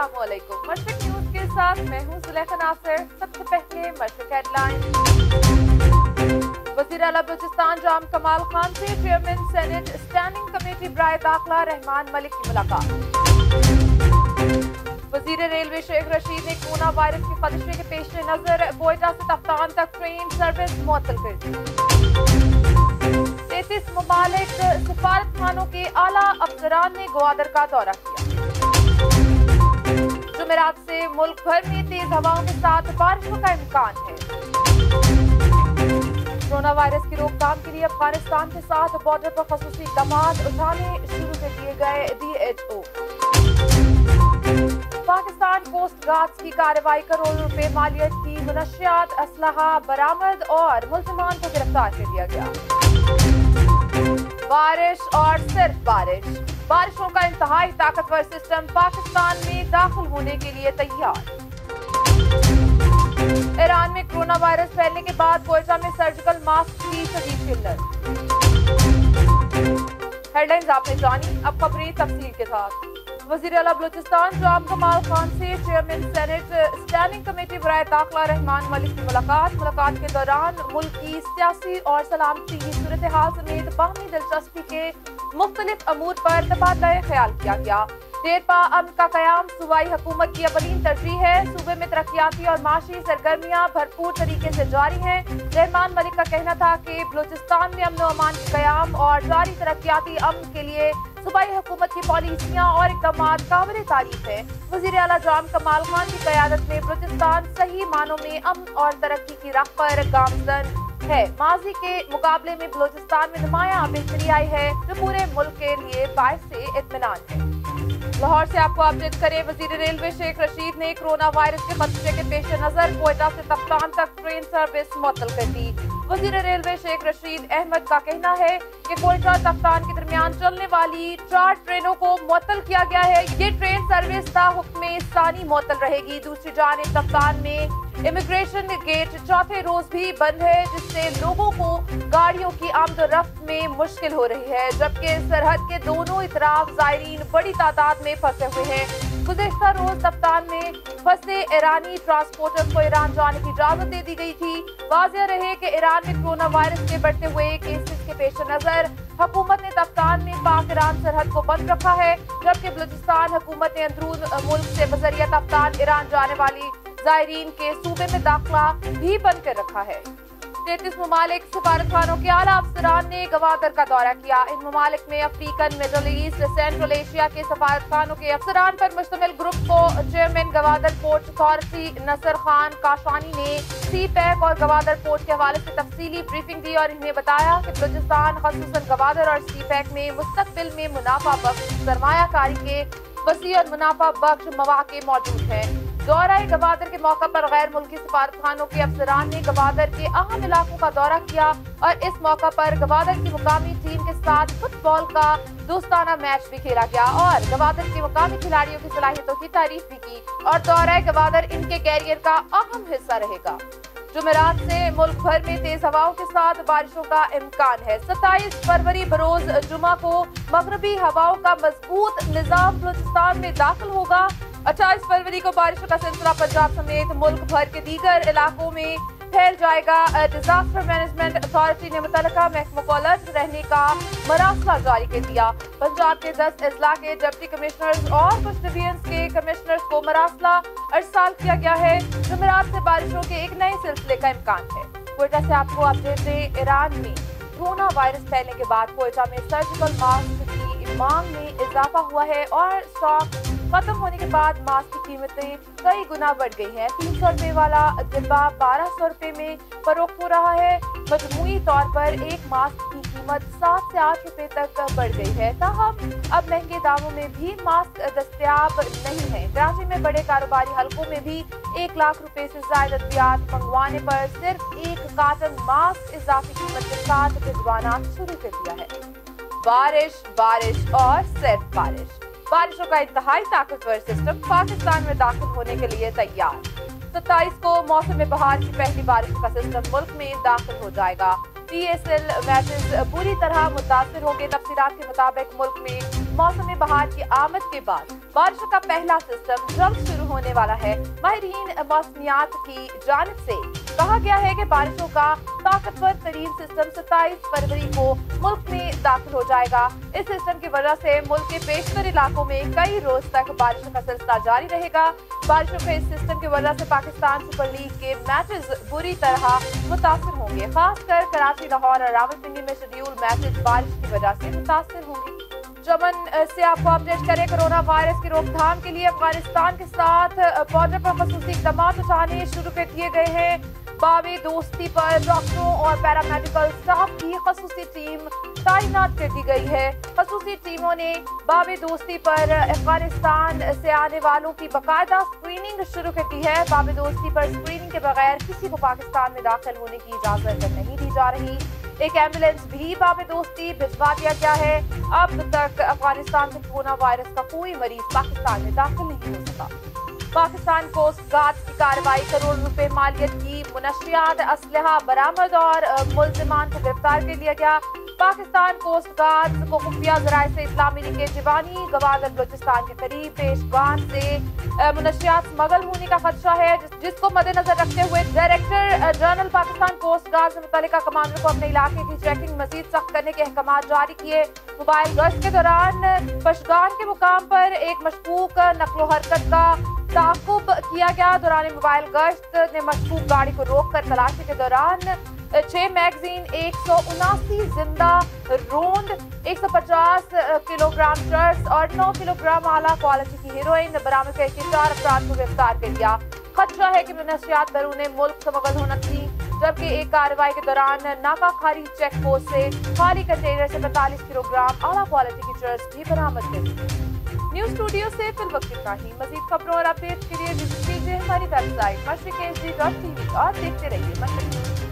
अस्सलाम वालेकुम। मशरिक न्यूज के साथ मैं हूं सुलेखा नासिर। सबसे पहले मशरिक हेडलाइन। वज़ीर आला बलूचिस्तान जाम कमाल खान से चेयरमैन सेनेट स्टैंडिंग कमेटी बराए दाखिला रहमान मलिक की मुलाकात। वज़ीर रेलवे शेख रशीद ने कोरोना वायरस के खदशे के पेश नजर कोयटा से तफ्तान तक ट्रेन सर्विस मुअत्तल कर दी। 33 ममालिक सफारत खानों के आला अफसरान ने गवादर का दौरा किया। जुमेरात से मुल्क भर में तेज हवाओं के साथ बारिशों का इम्कान है। कोरोना वायरस की रोकथाम के लिए अफगानिस्तान के साथ बॉर्डर पर खसूसी इक़दामात उठाने शुरू कर दिए गए DHO। पाकिस्तान कोस्ट गार्ड्स की कार्रवाई करोड़ों रुपए मालियत की मुनशियात असलहा बरामद और मुल्जिमान को गिरफ्तार कर लिया गया। बारिश और सिर्फ बारिश, बारिशों का इंतहाई ताकतवर सिस्टम पाकिस्तान में दाखिल होने के लिए तैयार। ईरान में कोरोना वायरस फैलने के बाद कोयटा में सर्जिकल मास्क की शदीद किल्लत। हेडलाइंस आपने जानी, अब खबरें तफसील के साथ। वज़ीर आला बलूचिस्तान जाम कमाल खान से चेयरमैन सेनेट स्टैंडिंग कमेटी बराए दाखिला रहमान मलिक की मुलाकात के दौरान मुल्क की सियासी और सलामती की सूरत हाल समेत बाहमी दिलचस्पी के मुख्तलिफ अमूर पर तबादला ख्याल किया गया। देरपा अमन का कयाम सूबाई हुकूमत की अवलीन तरजीह है। सूबे में तरक्याती और माशी सरगर्मियाँ भरपूर तरीके से जारी हैं। रहमान मलिक का कहना था कि बलूचिस्तान में अमन व अमान के कयाम और जारी तरक्याती अमन के लिए सूबाई हुकूमत की पॉलिसियाँ और इक़दामात काबिल तारीफ है। वज़ीर आला जाम कमाल खान की क़यादत में बलूचिस्तान सही मानों में अमन और तरक्की की राह पर गामज़न है। माजी के मुकाबले में बलूचिस्तान में नुमायां बेहतरी आई है, जो पूरे मुल्क के लिए बाइस इत्मीनान है। लाहौर से आपको अपडेट करें। वज़ीर रेलवे शेख रशीद ने कोरोना वायरस के खदशे के पेश नजर कोयटा से तफ्तान तक ट्रेन सर्विस मुअत्तल कर दी। वज़ीर रेलवे शेख रशीद अहमद का कहना है कि कोयटा तफ्तान के दरमियान चलने वाली 4 ट्रेनों को मुअत्तल किया गया है। ये ट्रेन सर्विस ता हुक्म सानी मुअत्तल रहेगी। दूसरी जानिब तफ्तान में इमिग्रेशन गेट चौथे रोज भी बंद है, जिससे लोगों को गाड़ियों की आमदोरफ्त में मुश्किल हो रही है, जबकि सरहद के दोनों इतराफ ज़ायरीन बड़ी तादाद में फंसे हुए हैं। गुज़िश्ता रोज तफ्तान में फंसे ईरानी ट्रांसपोर्टर को ईरान जाने की इजाजत दे दी गई थी। वाज़ेह रहे कि ईरान में कोरोना वायरस के बढ़ते हुए केसेस के पेश नजर हुकूमत ने तफ्तान में पाक ईरान सरहद को बंद रखा है, जबकि बलूचिस्तान हुकूमत ने अंदरून मुल्क से बजरिया तफ्तान ईरान जाने वाली ज़ायरीन के सूबे में दाखिला भी बंद कर रखा है। 33 ममालिक सफारत खानों के आला अफसरान ने गवादर का दौरा किया। इन ममालिक में African, Middle East, Central Asia के सफारत खानों के अफसरान पर मुश्तमिल ग्रुप को chairman Gwadar port authority Nasar Khan Kashani ने CPEC और गवादर पोर्ट के हवाले से तफसीली ब्रीफिंग दी और इन्हें बताया कि बलूचिस्तान खसूसन गवादर और CPEC में मुस्तकबिल में मुनाफा बख्श सरमायाकारी के वसी और मुनाफा बख्श मौके मौजूद हैं। दौरा गवादर के मौका पर गैर मुल्की सफारतखानों के अफसरान ने गवादर के अहम इलाकों का दौरा किया और इस मौका पर गवादर की मुकामी टीम के साथ फुटबॉल का दोस्ताना मैच भी खेला गया और गवादर के मुकामी खिलाड़ियों की सलाहियतों की तारीफ भी की और दौरा गवादर इनके कैरियर का अहम हिस्सा रहेगा। जुमेरात से मुल्क भर में तेज हवाओं के साथ बारिशों का इम्कान है। 27 फरवरी बरोज जुमा को मगरबी हवाओं का मजबूत निजाम बलूचिस्तान में दाखिल होगा। 28 फरवरी को बारिशों का सिलसिला पंजाब समेत मुल्क भर के दीगर इलाकों में फैल जाएगा। डिजास्टर मैनेजमेंट अथॉरिटी ने मुतल्लिका महकमों को अलर्ट रहने का मरासला जारी कर दिया। पंजाब के 10 अजला के डिप्टी कमिश्नर्स और कुछ डिवीजन्स के कमिश्नर्स को मरासला अरसाल किया गया है। जुमेरात से बारिशों के एक नए सिलसिले का इम्कान है। कोयटा से आपको अपडेट दें। ईरान में कोरोना वायरस फैलने के बाद कोयटा में सर्जिकल मास्क की मांग में इजाफा हुआ है और स्टॉक खत्म होने के बाद मास्क की कीमतें कई गुना बढ़ गई हैं। 300 रुपए वाला डिब्बा 1200 रुपए में फरोख्त हो रहा है। मजमूई तौर पर एक मास्क की कीमत 7 से 8 रुपए तक बढ़ गई है। ताहम अब महंगे दामों में भी मास्क दस्तयाब नहीं है। कराची में बड़े कारोबारी हलकों में भी 1 लाख रुपए से ज्यादा अद्वियात मंगवाने पर सिर्फ 1 कार्टन मास्क इजाफी कीमत के साथ भिजवाना शुरू कर दिया है। बारिश बारिश और सिर्फ बारिश, बारिशों का इंतहाई ताकतवर सिस्टम पाकिस्तान में दाखिल होने के लिए तैयार। 27 को मौसम बहार की पहली बारिश का सिस्टम मुल्क में दाखिल हो जाएगा। PSL मैचेस बुरी तरह मुतासिर होंगे। तफसीलात के मुताबिक मुल्क में मौसम बहार की आमद के बाद बारिशों का पहला सिस्टम जल्द शुरू होने वाला है। माहिरीन मौसमियात की जानिब से कहा गया है कि बारिशों का ताकतवर तरीन सिस्टम 27 फरवरी को मुल्क में दाखिल हो जाएगा। इस सिस्टम की वजह से मुल्क के बेशतर इलाकों में कई रोज तक बारिशों का सिलसिला जारी रहेगा। बारिशों के इस सिस्टम की वजह से पाकिस्तान सुपर लीग के मैचेस बुरी तरह मुतासिर होंगे। खासकर कराची, लाहौर और रावलपिंडी में शेड्यूल मैचेस बारिश की वजह से मुतासिर होंगे। चमन से आपको अपडेट करें, कोरोना वायरस की रोकथाम के लिए अफगानिस्तान के साथ बॉर्डर पर खसूसी इक़दाम उठाने शुरू कर दिए गए हैं। बाबे दोस्ती पर डॉक्टरों और पैरामेडिकल स्टाफ की खसूसी टीम तैनात कर दी गई है। खसूसी टीमों ने बाबे दोस्ती पर अफगानिस्तान से आने वालों की बाकायदा स्क्रीनिंग शुरू कर दी है। बाबे दोस्ती पर स्क्रीनिंग के बगैर किसी को पाकिस्तान में दाखिल होने की इजाजत नहीं दी जा रही। एक एम्बुलेंस भी बाबे दोस्ती भिजवा दिया गया है। अब तक अफगानिस्तान से कोरोना वायरस का कोई मरीज पाकिस्तान में दाखिल नहीं हो सका। पाकिस्तान कोस्ट गार्ड की कार्रवाई, करोड़ रुपए मालियत की मुनशियात, असलहा बरामद और मुल्जिमान को गिरफ्तार कर लिया गया। पाकिस्तान कोस्ट गार्ड को खुफिया जराए से इत्तला मिली के जिबानी गवादर बलूचिस्तान के करीब पेशवान से मुनशियात स्मगल होने का खदशा है, जिसको मद्देनजर रखते हुए director general Pakistan coast guard ने मुतल्लिका कमांडर को अपने इलाके की चेकिंग मजीद सख्त करने के अहकाम जारी किए। मोबाइल गश्त के दौरान पशगान के मुकाम पर एक मशकूक नकलो हरकत का ताकुब किया गया। दौरान मोबाइल गश्त ने मशकूक गाड़ी को रोक कर तलाशी के दौरान 6 मैगजीन, 179 जिंदा रोंद, 150 किलोग्राम चर्स और 9 किलोग्राम आला क्वालिटी की हेरोइन बरामद करके 4 अफराद को गिरफ्तार कर लिया। खदशा है कि मुनशियात बैरून मुल्क स्मगल होना थी, जबकि एक कार्रवाई के दौरान नाका खारी चेक पोस्ट से खाली कंटेनर से 45 किलोग्राम आला क्वालिटी की चर्स भी बरामद कर ली। न्यूज स्टूडियो से फिल वक्त इतना ही। मजीद खबरों और अपडेट के लिए विजिट कीजिए हमारी वेबसाइट mashriqhd.tv और देखते रहिए मशरिक।